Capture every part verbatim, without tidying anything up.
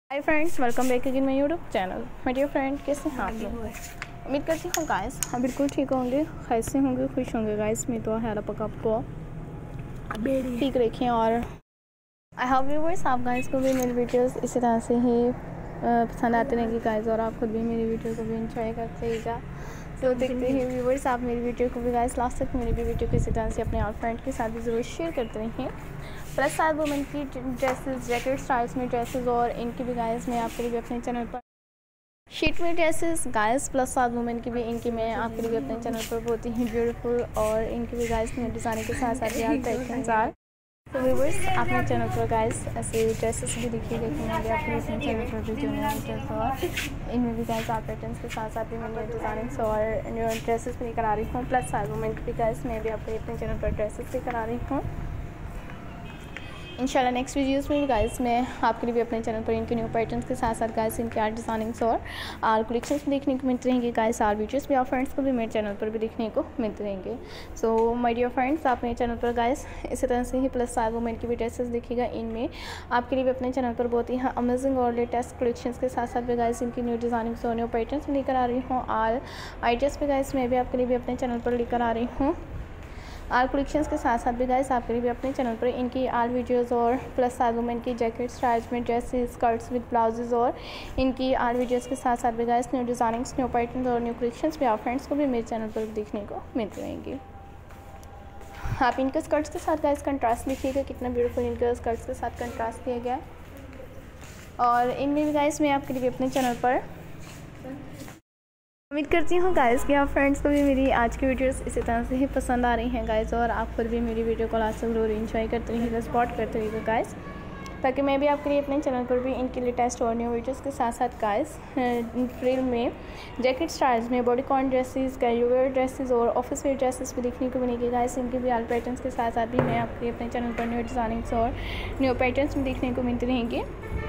Hi friends, welcome back again my YouTube channel. My dear friend, कैसे हैं आप लोग? उम्मीद करती हूँ गाइस आप बिल्कुल ठीक होंगे, कैसे होंगे, खुश होंगे गाइस। मैं तो है पका आपको ठीक रखें और आई होप व्यूअर्स आप गाइस को भी मेरी वीडियोस इसी तरह से ही पसंद आते रहेंगे गाइस, और आप खुद भी मेरी वीडियो को भी इंजॉय करते रहिएगा। तो देखते ही व्यूअर्स आप मेरी वीडियो को भी गाइस लास्ट तक मेरी भी वीडियो को इसी तरह से अपने और फ्रेंड के साथ भी ज़रूर शेयर करते रहिए। प्लस साइज वुमेन की ड्रेसेस, जैकेट स्टाइल्स में ड्रेसेस और इनकी भी गाइस मैं आपके लिए अपने चैनल पर शीट में dresses guys plus size women की भी इनकी मैं आपके लिए अपने चैनल पर बहुत ही ब्यूटीफुल और इनकी भी गाइस में डिज़ाइनिंग के साथ साथ यार पैटर्न्स आर। तो व्यूअर्स अपने चैनल पर गाइस ऐसे ड्रेसेस भी देखिएगा कि मैं भी आपके लिए अपने चैनल पर भी जो ड्रेस और इनमें भी गाइस आप पैटर्न्स के साथ साथ भी मैंने डिज़ाइनिंग्स और ड्रेसेस भी लेकर आ रही हूँ। प्लस साइज वुमेन की भी गाइस मैं भी आपके लिए अपने चैनल पर ड्रेसेस लेकर आ रही हूँ। इंशाल्लाह नेक्स्ट वीडियोस में भी गाइस मैं आपके लिए भी अपने चैनल पर इनके न्यू पैटर्न्स के साथ साथ गाइस इनके आर्ट डिज़ाइनिंग्स और आर कलेक्शंस भी देखने को मिलते रहेंगे गाइस। आर वीडियोस भी आप फ्रेंड्स को भी मेरे चैनल पर भी देखने को मिलते रहेंगे। सो माय डियर फ्रेंड्स आप मेरे चैनल पर गाइस इसी तरह से ही प्लस साइज वुमेन की भी ड्रेसेस देखिएगा। इनमें आपके लिए भी अपने चैनल पर बहुत ही अमेजिंग और लेटेस्ट कलेक्शंस के साथ साथ भी गाइस इनकी न्यू डिज़ाइनिंग्स और न्यू पैटर्न्स लेकर आ रही हूँ। आर आइडियाज़ भी गाइस मैं भी आपके लिए भी अपने चैनल पर लेकर आ रही हूँ। आर कलेक्शंस के साथ साथ भी गाइस आपके लिए भी अपने चैनल पर इनकी आर वीडियोस और प्लस साइज वुमेन की जैकेट स्टाइल्स में ड्रेसेस, स्कर्ट्स विद ब्लाउजेज और इनकी आर वीडियोस के साथ साथ भी guys new designings, new patterns और न्यू कलेक्शंस भी आप फ्रेंड्स को भी मेरे चैनल पर देखने को मिलते रहेंगे। आप इनके स्कर्ट्स के साथ गाइस कंट्रास्ट देखिएगा, कितना ब्यूटीफुल इनके स्कर्ट्स के साथ कंट्रास्ट किया गया है। और इनमें भी गाइस मैं आपके लिए भी अपने चैनल पर उम्मीद करती हूँ गाइस कि आप फ्रेंड्स को भी मेरी आज की वीडियोस इसी तरह से ही पसंद आ रही हैं गाइस, और आप खुद भी मेरी वीडियो को लास्ट तक जरूर एंजॉय करते रहिएगा, सपोर्ट करते रहिएगा गाइस, ताकि मैं भी आपके लिए अपने चैनल पर भी इनके लेटेस्ट और न्यू वीडियोस के साथ साथ गाइस फ्रिल में जैकेट स्टाइल्स में बॉडीकॉन ड्रेसेस, कैजुअल ड्रेसेस और ऑफिस वेयर ड्रेसेस भी देखने को मिलेगी गाइस। इनके भी आल पैटर्न्स के साथ साथ भी मैं आपके लिए अपने चैनल पर न्यू डिज़ाइनिंग्स और न्यू पैटर्न्स भी देखने को मिलते रहेंगे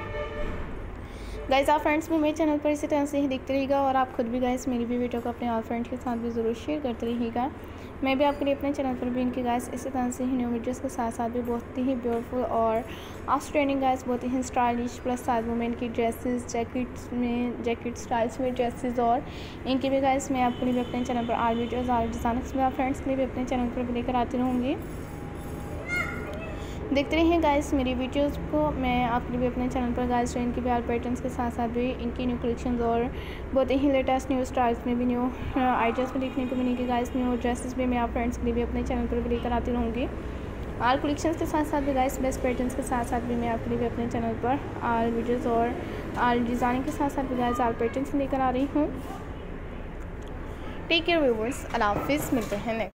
गाइस। आप फ्रेंड्स भी मेरे चैनल पर इसी तरह से ही देखते रहिएगा, और आप खुद भी गाइस मेरी भी वीडियो को अपने और फ्रेंड के साथ भी ज़रूर शेयर करते रहिएगा। मैं भी आपके लिए अपने चैनल पर भी इनकी गाइस इसी तरह से ही न्यू वीडियोस के साथ साथ भी बहुत ही ब्यूटीफुल और आउटस्टैंडिंग गाइस बहुत ही स्टाइलिश प्लस साइज वुमेन की ड्रेसेस, जैकेट्स में जैकेट स्टाइल्स में ड्रेसेस और इनकी भी गाइस मैं आपके लिए भी अपने चैनल पर आर वीडियोज़ आर डिज़ाइनिंग्स में आप फ्रेंड्स के लिए भी अपने चैनल पर भी लेकर आती रहूँगी। देखते रहिए गाइस मेरी वीडियोस को। मैं आपके लिए भी अपने चैनल पर गाइस जो इनके भी आर पैटर्न्स के साथ साथ भी इनकी न्यू कलेक्शंस और बहुत ही लेटेस्ट न्यू स्टाइल्स में भी न्यू आइडियाज़ भी देखने को मिलेंगे गाइस। न्यू ड्रेसेस भी मैं आप फ्रेंड्स के लिए भी अपने चैनल पर भी लेकर आती रहूँगी। आर कलेक्शंस के साथ साथ भी गाइस बेस्ट पैटर्न्स के साथ साथ भी मैं आपके लिए भी अपने चैनल पर आर वीडियोज़ और आर डिज़ाइनिंग के साथ साथ भी गाइस आर पैटर्न्स लेकर आ रही हूँ। टेक केयर व्यूअर्स, अल्लाह हाफिज़, मिलते हैं नेक्स्ट।